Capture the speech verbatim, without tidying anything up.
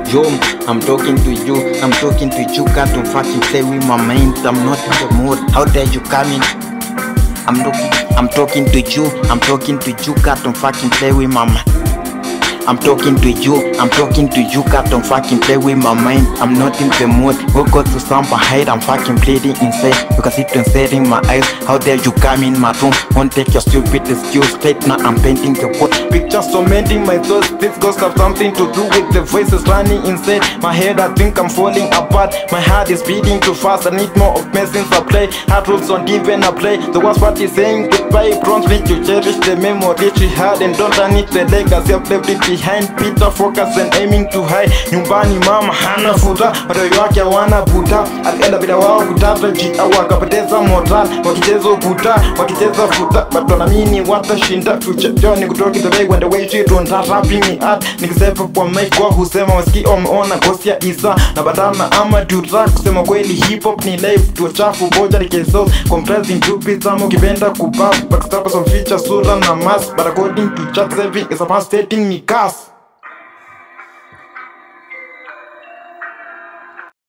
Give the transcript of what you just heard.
Yo, I'm talking to you, I'm talking to you. Can't fucking play with my mind. I'm not in the mood. How dare you come in? I'm looking, I'm talking to you, I'm talking to you. Can't fucking play with my mind. I'm talking to you, I'm talking to you. Can't fucking play with my mind. I'm not in the mood. Go go to some hide. I'm fucking bleeding inside because it inside in my eyes. How dare you come in my room? Won't take your stupid excuse. Straight now I'm painting the word. Pictures tormenting my thoughts. This ghost have something to do with the voices running inside my head. I think I'm falling apart. My heart is beating too fast. I need more of medicines I play. Heart rules on even I play. The worst part is saying goodbye. Promptly to cherish the memory she had and don't I need the legacy of left it behind. Peter focus and aiming to high. Nyumbani mama hana futa, watoto wake wana buta. Alienda bila wao kutata jita wakapoteza moral. Wakicheza ukuta, wakicheza futa, but wanaamini watashinda. Future Johnny kutoka the way when the way she don't rapping me at. Nikisepa kwa mic kwa husema wasiki wameona ghost ya Isa na badana ama do track. Kusema kweli hip hop ni live tu chafu boja likeso compressing two beats ama ukipenda kubap. Backstab some feature sura na mask, but according to chat saving is a past stating me cast.